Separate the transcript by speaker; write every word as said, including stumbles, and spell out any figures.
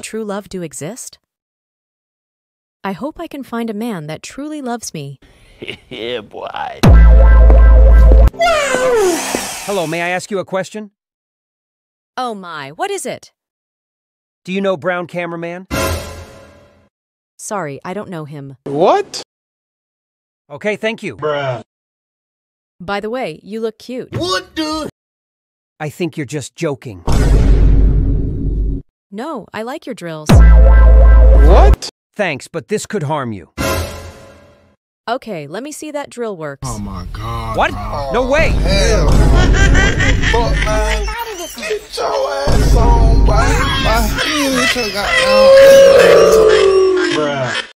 Speaker 1: true love do exist? I hope I can find a man that truly loves me.
Speaker 2: Yeah, boy.
Speaker 3: Hello, may I ask you a question?
Speaker 1: Oh my, what is it?
Speaker 3: Do you know Brown Cameraman?
Speaker 1: Sorry, I don't know him.
Speaker 4: What?
Speaker 3: Okay, thank you.
Speaker 4: Bruh.
Speaker 1: By the way, you look cute.
Speaker 2: What the?
Speaker 3: I think you're just joking.
Speaker 1: No, I like your drills.
Speaker 4: What?
Speaker 3: Thanks, but this could harm you.
Speaker 1: Okay, let me see that drill works.
Speaker 4: Oh my god.
Speaker 3: What?
Speaker 4: Oh,
Speaker 3: No way!
Speaker 4: hell. Fuck, man. Get your ass on, boy. Bye. You took out. Bruh.